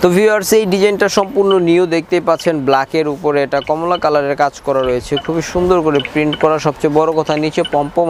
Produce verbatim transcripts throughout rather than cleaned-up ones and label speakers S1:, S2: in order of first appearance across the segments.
S1: তো ভিউয়ার্স এই ডিজাইনটা সম্পূর্ণ নিউ দেখতেই পাচ্ছেন ব্ল্যাকের উপরে এটা কমলা কালারের কাজ করা রয়েছে খুবই সুন্দর করে প্রিন্ট করা সবচেয়ে বড় কথা নিচে পম্পম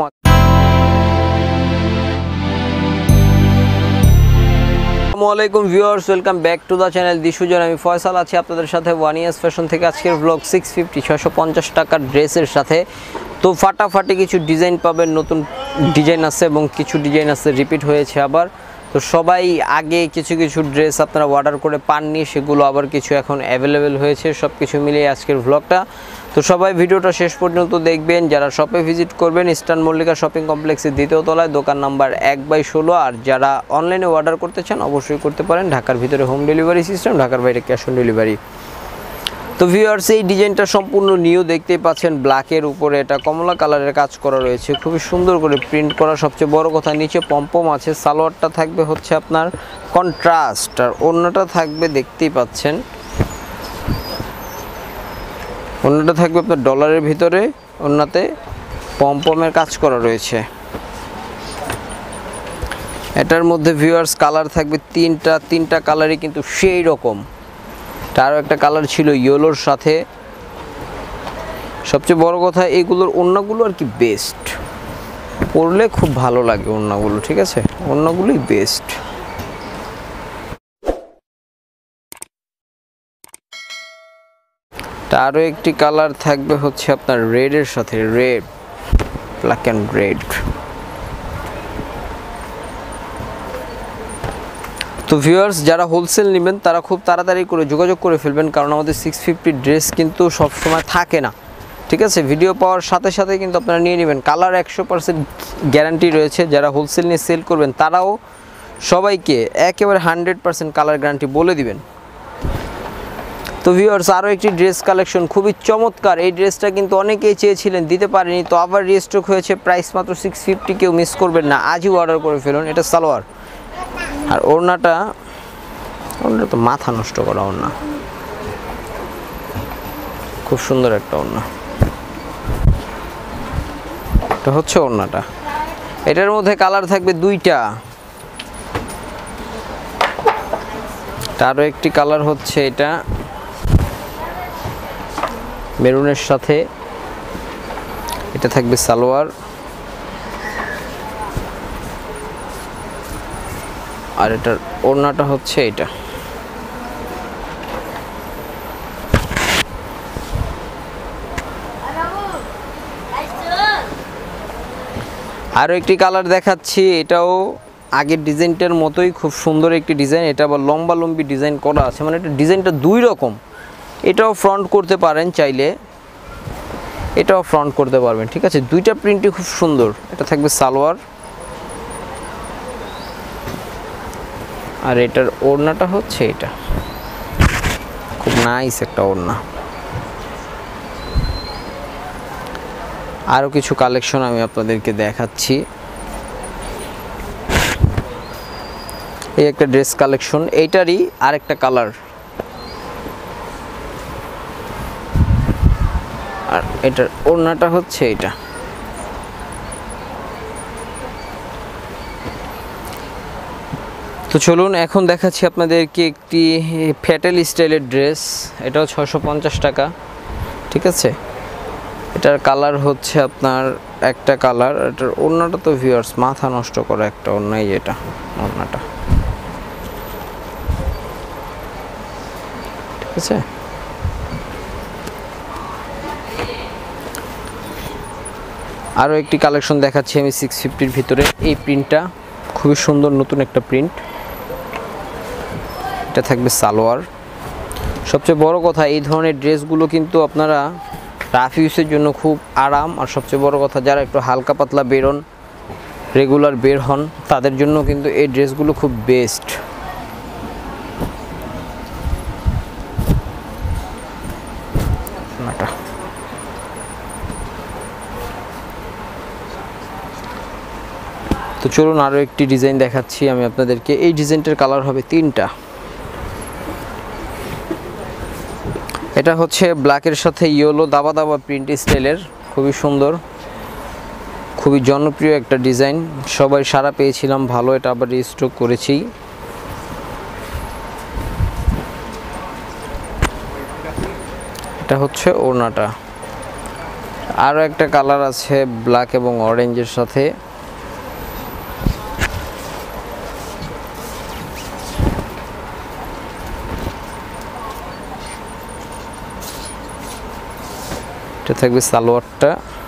S1: আসসালামু আলাইকুম viewers welcome back to the channel the Sujan আমি ফয়সাল আছি আপনাদের সাথে ওয়ানিয়াস ফ্যাশন থেকে আজকের ব্লগ সিক্স ফিফটি ছয়শো পঞ্চাশ টাকার ড্রেসের সাথে তো ফাটাফাটি কিছু ডিজাইন পাবেন নতুন ডিজাইন আছে এবং কিছু ডিজাইন আছে রিপিট হয়েছে আবার তো সবাই আগে কিছু কিছু ড্রেস আপনারা অর্ডার করে পাননি সেগুলো আবার কিছু এখন অ্যাভেলেবেল হয়েছে সব কিছু মিলিয়ে আজকের ব্লগটা তো সবাই ভিডিওটা শেষ পর্যন্ত দেখবেন যারা শপে ভিজিট করবেন ইস্টার্ন মল্লিকা শপিং কমপ্লেক্সের দ্বিতীয় তলায় দোকান নাম্বার এক বাই ষোলো আর যারা অনলাইনে অর্ডার করতে চান অবশ্যই করতে পারেন ঢাকার ভিতরে হোম ডেলিভারি সিস্টেম ঢাকার বাইরে ক্যাশ অন ডেলিভারি তো ভিউয়ার্স এই ডিজাইনটা সম্পূর্ণ নিউ দেখতেই পাচ্ছেন ব্ল্যাকের উপরে এটা কমলা কালারের কাজ করা রয়েছে খুবই সুন্দর করে প্রিন্ট করা সবচেয়ে বড় কথা নিচে পম্পম আছে সালোয়ারটা থাকবে হচ্ছে আপনার কন্ট্রাস্ট আর ওড়নাটা থাকবে দেখতেই পাচ্ছেন ওড়নাটা থাকবে আপনার ডলারের ভিতরে ওড়নাতে পম্পমের কাজ করা রয়েছে এটার মধ্যে ভিউয়ার্স কালার থাকবে তিনটা তিনটা কালারই কিন্তু সেই রকম তারও একটা কালার ছিল ইয়েলোর সাথে সবচেয়ে বড় কথা এইগুলোর ওড়নাগুলো আর কি বেস্ট পরলে খুব ভালো লাগে ওড়নাগুলো ঠিক আছে ওড়নাগুলোই বেস্ট তারও একটি কালার থাকবে হচ্ছে আপনার রেডের সাথে রেড ব্ল্যাক অ্যান্ড রেড তো ভিউয়ার্স যারা হোলসেল নেবেন তারা খুব তাড়াতাড়ি করে যোগাযোগ করে ফেলবেন কারণ আমাদের সিক্স ফিফটি ড্রেস কিন্তু সব সময় থাকে না ঠিক আছে ভিডিও পাওয়ার সাথে সাথে কিন্তু আপনারা নিয়ে নেবেন কালার একশো পার্সেন্ট গ্যারান্টি রয়েছে যারা হোলসেল নিয়ে সেল করবেন তারাও সবাইকে একেবারে হান্ড্রেড পার্সেন্ট কালার গ্যারান্টি বলে দিবেন তো ভিউয়ার্স আরও একটি ড্রেস কালেকশন খুবই চমৎকার এই ড্রেসটা কিন্তু অনেকেই চেয়েছিলেন দিতে পারেনি তো আবার রিস্টক হয়েছে প্রাইস মাত্র সিক্স ফিফটি কেউ মিস করবেন না আজই অর্ডার করে ফেলুন এটা সালোয়ার আর ওড়নাটা ওড়নাটা তো মাথা নষ্ট করা ওড়না খুব সুন্দর একটা ওড়না এটা হচ্ছে ওড়নাটা এটার মধ্যে কালার থাকবে দুইটা তারও একটি কালার হচ্ছে এটা মেরুনের সাথে এটা থাকবে সালোয়ার আর এটার ওড়নাটা হচ্ছে এটা আরও একটি কালার দেখাচ্ছি এটাও আগের ডিজাইনটার মতোই খুব সুন্দর একটি ডিজাইন এটা আবার লম্বা লম্বি ডিজাইন করা আছে মানে এটা ডিজাইনটা দুই রকম এটাও ফ্রন্ট করতে পারেন চাইলে এটাও ফ্রন্ট করতে পারবেন ঠিক আছে দুইটা প্রিন্টই খুব সুন্দর এটা থাকবে সালোয়ার আর এটার ওড়নাটা হচ্ছে এটা খুব নাইস একটা ওড়না আরও কিছু কালেকশন আমি আপনাদেরকে দেখাচ্ছি এই একটা ড্রেস কালেকশন এইটারই আরেকটা কালার আর এটার ওড়নাটা হচ্ছে এটা তো চলুন এখন দেখাচ্ছি আপনাদেরকে একটি ফ্যাটেল স্টাইলের ড্রেস এটাও ছশো পঞ্চাশ টাকা ঠিক আছে এটার কালার হচ্ছে আপনার একটা কালার এটার ওড়নাটা তো ভিউয়ার্স মাথা নষ্ট করা একটা ওড়নাই এটা ওড়নাটা ঠিক আছে আরও একটি কালেকশন দেখাচ্ছি আমি সিক্স ফিফটির ভিতরে এই প্রিন্টটা খুবই সুন্দর নতুন একটা প্রিন্ট এটা থাকবে সালোয়ার সবচেয়ে বড় কথা এই ধরনের ড্রেসগুলো কিন্তু আপনারা রাফ ইউজের জন্য খুব আরাম আর সবচেয়ে বড় কথা যারা একটু হালকা পাতলা বেরোন রেগুলার বের হন তাদের জন্য কিন্তু এই ড্রেসগুলো খুব বেস্ট তো চলুন আরও একটি ডিজাইন দেখাচ্ছি আমি আপনাদেরকে এই ডিজাইনটার কালার হবে তিনটা এটা হচ্ছে ব্ল্যাকের সাথে ইয়েলো দাবা দাবা প্রিন্ট স্টাইলের খুবই সুন্দর খুবই জনপ্রিয় একটা ডিজাইন সবাই সারা পেয়েছিলাম ভালো এটা আবার রিস্টক করেছি এটা হচ্ছে ওড়নাটা। আরও একটা কালার আছে ব্ল্যাক এবং অরেঞ্জের সাথে। এটা থাকবে সালোয়ারটা,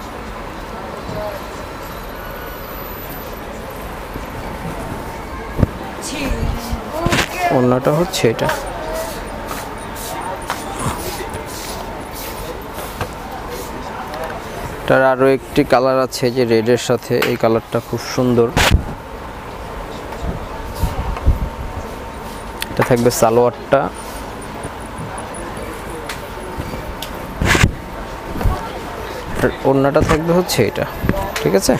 S1: ওড়নাটা হচ্ছে এটা। এটার আরও একটি কালার আছে যে রেডের সাথে, এই কালারটা খুব সুন্দর। এটা থাকবে সালোয়ারটা, ওড়নাটা থাকবে হচ্ছে এটা, ঠিক আছে।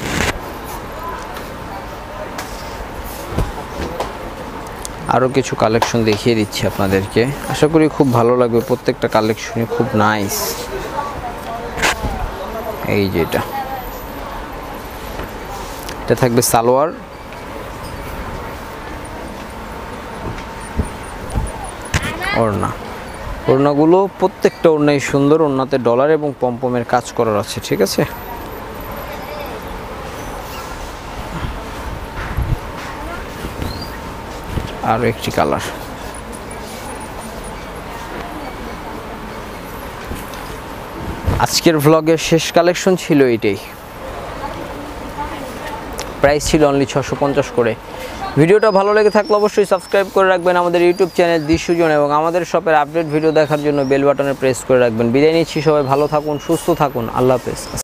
S1: আরও কিছু কালেকশন দেখিয়ে দিচ্ছি আপনাদেরকে, আশা করি খুব ভালো লাগবে, প্রত্যেকটা কালেকশনই খুব নাইস। এই যে এটা এটা থাকবে সালোয়ার, ওড়না। ওড়নাগুলো প্রত্যেকটা ওড়নাই সুন্দর, ওড়নাতে ডলার এবং পমপমের কাজ করার আছে, ঠিক আছে। আরও একটি কালার। আজকের ভ্লগের শেষ কালেকশন ছিল এটাই, প্রাইস ছিল অনলি ছশো পঞ্চাশ করে। ভিডিওটা ভালো লেগে থাকলে অবশ্যই সাবস্ক্রাইব করে রাখবেন আমাদের ইউটিউব চ্যানেল দি সুজন, এবং আমাদের শপের আপডেট ভিডিও দেখার জন্য বেল বাটনে প্রেস করে রাখবেন। বিদায় নিচ্ছি, সবাই ভালো থাকুন, সুস্থ থাকুন, আল্লাহ হাফেজ।